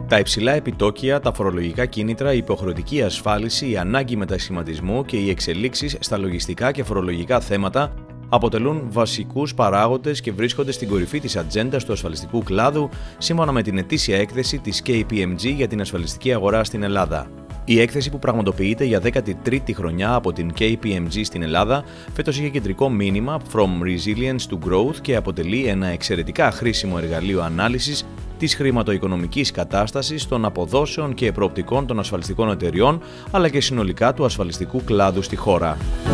Τα υψηλά επιτόκια, τα φορολογικά κίνητρα, η υποχρεωτική ασφάλιση, η ανάγκη μετασχηματισμού και οι εξελίξεις στα λογιστικά και φορολογικά θέματα αποτελούν βασικούς παράγοντες και βρίσκονται στην κορυφή της ατζέντας του ασφαλιστικού κλάδου, σύμφωνα με την ετήσια έκθεση της KPMG για την ασφαλιστική αγορά στην Ελλάδα. Η έκθεση, που πραγματοποιείται για 13η χρονιά από την KPMG στην Ελλάδα, φέτος είχε κεντρικό μήνυμα From Resilience to Growth και αποτελεί ένα εξαιρετικά χρήσιμο εργαλείο ανάλυσης της χρηματοοικονομικής κατάστασης, των αποδόσεων και προοπτικών των ασφαλιστικών εταιριών, αλλά και συνολικά του ασφαλιστικού κλάδου στη χώρα.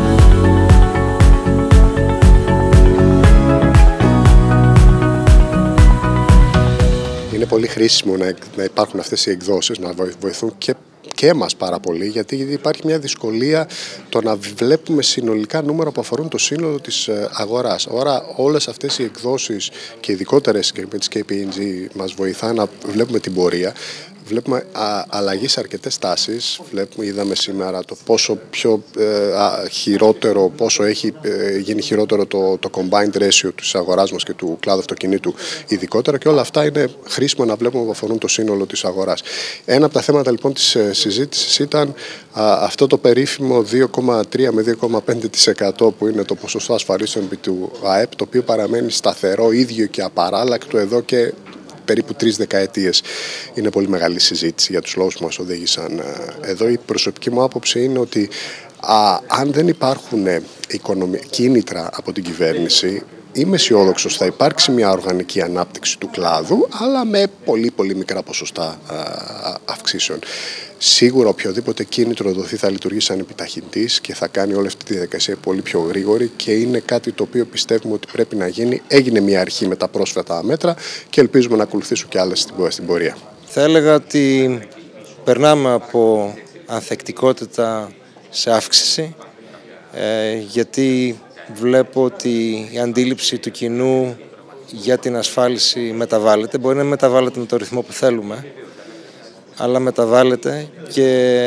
Είναι πολύ χρήσιμο να υπάρχουν αυτές οι εκδόσεις, να βοηθούν και εμάς πάρα πολύ, γιατί υπάρχει μια δυσκολία το να βλέπουμε συνολικά νούμερα που αφορούν το σύνολο της αγοράς. Άρα όλες αυτές οι εκδόσεις και ειδικότερες και με τις KPMG μας βοηθά να βλέπουμε την πορεία. Βλέπουμε αλλαγή σε αρκετές τάσεις. Είδαμε σήμερα το πόσο πιο χειρότερο, πόσο έχει γίνει χειρότερο το combined ratio της αγοράς μας και του κλάδου αυτοκινήτου ειδικότερα, και όλα αυτά είναι χρήσιμο να βλέπουμε που αφορούν το σύνολο της αγοράς. Ένα από τα θέματα λοιπόν της συζήτησης ήταν αυτό το περίφημο 2,3 με 2,5% που είναι το ποσοστό ασφαλίσεων επί του ΑΕΠ, το οποίο παραμένει σταθερό, ίδιο και απαράλλακτο εδώ και περίπου 3 δεκαετίες. Είναι πολύ μεγάλη συζήτηση για τους λόγους που μας οδήγησαν εδώ. Η προσωπική μου άποψη είναι ότι αν δεν υπάρχουν κίνητρα από την κυβέρνηση, είμαι αισιόδοξος θα υπάρξει μια οργανική ανάπτυξη του κλάδου, αλλά με πολύ πολύ μικρά ποσοστά αυξήσεων. Σίγουρα οποιοδήποτε κίνητρο δοθεί θα λειτουργήσει σαν επιταχυντής και θα κάνει όλη αυτή τη διαδικασία πολύ πιο γρήγορη, και είναι κάτι το οποίο πιστεύουμε ότι πρέπει να γίνει. Έγινε μια αρχή με τα πρόσφατα μέτρα και ελπίζουμε να ακολουθήσουν και άλλες στην πορεία. Θα έλεγα ότι περνάμε από ανθεκτικότητα σε αύξηση, γιατί βλέπω ότι η αντίληψη του κοινού για την ασφάλιση μεταβάλλεται. Μπορεί να μεταβάλλεται με το ρυθμό που θέλουμε, αλλά μεταβάλλεται, και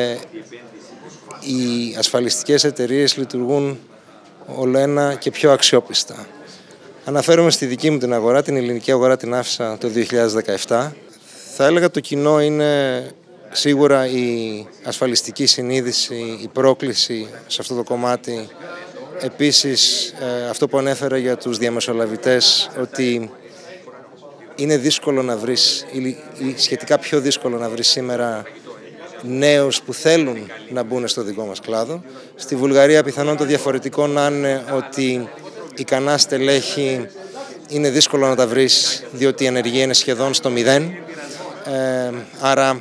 οι ασφαλιστικές εταιρείες λειτουργούν όλο ένα και πιο αξιόπιστα. Αναφέρομαι στη δική μου την αγορά, την ελληνική αγορά, την άφησα το 2017. Θα έλεγα το κοινό είναι σίγουρα η ασφαλιστική συνείδηση, η πρόκληση σε αυτό το κομμάτι. Επίσης, αυτό που ανέφερα για τους διαμεσολαβητές, ότι είναι δύσκολο να βρεις, ή σχετικά πιο δύσκολο να βρεις σήμερα νέους που θέλουν να μπουν στο δικό μας κλάδο. Στη Βουλγαρία πιθανόν το διαφορετικό να είναι ότι ικανά στελέχη είναι δύσκολο να τα βρεις, διότι η ανεργία είναι σχεδόν στο 0. Άρα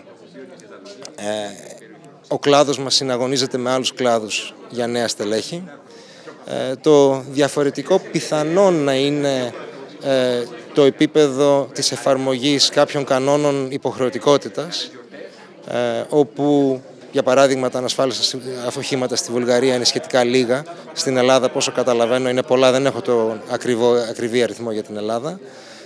ο κλάδος μας συναγωνίζεται με άλλους κλάδους για νέα στελέχη. Το διαφορετικό πιθανόν να είναι το επίπεδο της εφαρμογής κάποιων κανόνων υποχρεωτικότητας, όπου για παράδειγμα τα ανασφάλιστα οχήματα στη Βουλγαρία είναι σχετικά λίγα. Στην Ελλάδα, πόσο καταλαβαίνω, είναι πολλά, δεν έχω το ακριβή αριθμό για την Ελλάδα.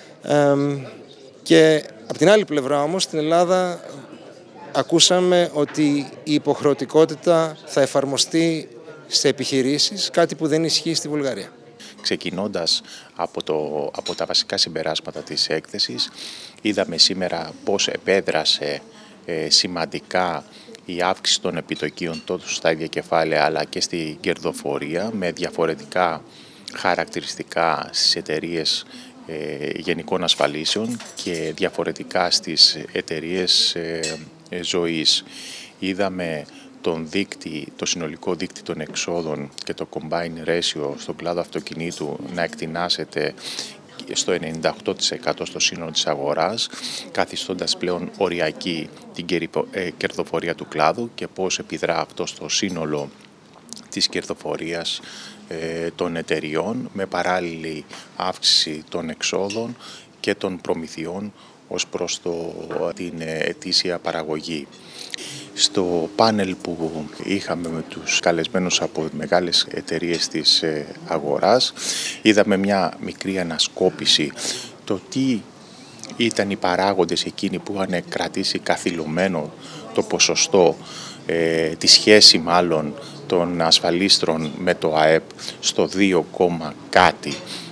Και από την άλλη πλευρά όμως, στην Ελλάδα ακούσαμε ότι η υποχρεωτικότητα θα εφαρμοστεί σε επιχειρήσεις, κάτι που δεν ισχύει στη Βουλγαρία. Ξεκινώντας από τα βασικά συμπεράσματα της έκθεσης, είδαμε σήμερα πώς επέδρασε σημαντικά η αύξηση των επιτοκίων τόσο στα ίδια κεφάλαια αλλά και στη κερδοφορία, με διαφορετικά χαρακτηριστικά στις εταιρείες γενικών ασφαλίσεων και διαφορετικά στις εταιρείες ζωής. Είδαμε το συνολικό δείκτη των εξόδων και το combined ratio στον κλάδο αυτοκινήτου να εκτινάσεται στο 98% στο σύνολο της αγοράς, καθιστώντας πλέον οριακή την κερδοφορία του κλάδου και πώς επιδρά αυτό στο σύνολο της κερδοφορίας των εταιριών, με παράλληλη αύξηση των εξόδων και των προμηθειών ως προς την ετήσια παραγωγή. Στο πάνελ που είχαμε με τους καλεσμένους από μεγάλες εταιρείες της αγοράς, είδαμε μια μικρή ανασκόπηση το τι ήταν οι παράγοντες εκείνοι που είχαν κρατήσει καθυλωμένο το ποσοστό, τη σχέση μάλλον των ασφαλίστρων με το ΑΕΠ στο 2, κάτι,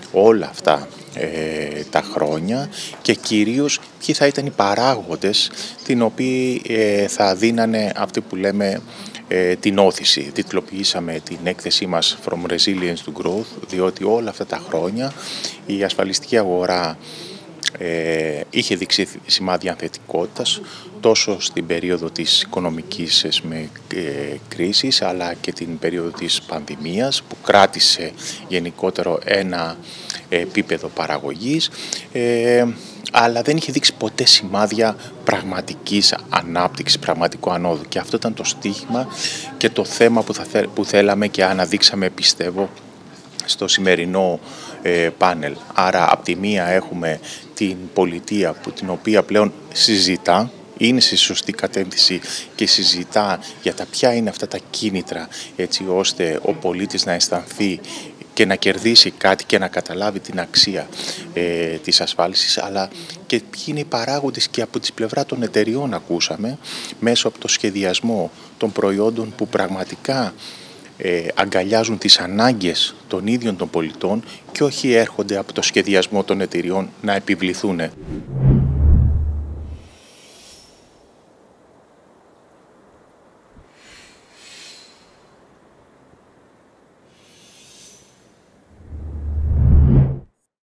όλα αυτά τα χρόνια και κυρίως ποιοι θα ήταν οι παράγοντες την οποίοι θα δίνανε αυτή που λέμε την όθηση. Τιτλοποιήσαμε την έκθεσή μας From Resilience to Growth, διότι όλα αυτά τα χρόνια η ασφαλιστική αγορά είχε δείξει σημάδια ανθεκτικότητας τόσο στην περίοδο της οικονομικής κρίσης αλλά και την περίοδο της πανδημίας που κράτησε γενικότερο ένα επίπεδο παραγωγής αλλά δεν είχε δείξει ποτέ σημάδια πραγματικής ανάπτυξης, πραγματικού ανόδου και αυτό ήταν το στίχημα και το θέμα που θέλαμε και αναδείξαμε πιστεύω στο σημερινό πάνελ. Άρα από τη μία έχουμε την πολιτεία την οποία πλέον συζητά, είναι στη σωστή κατεύθυνση και συζητά για τα ποια είναι αυτά τα κίνητρα έτσι ώστε ο πολίτης να αισθανθεί και να κερδίσει κάτι και να καταλάβει την αξία της ασφάλισης, αλλά και ποιοι είναι οι παράγοντες και από τη πλευρά των εταιριών ακούσαμε μέσω από το σχεδιασμό των προϊόντων που πραγματικά αγκαλιάζουν τις ανάγκες των ίδιων των πολιτών και όχι έρχονται από το σχεδιασμό των εταιριών να επιβληθούν.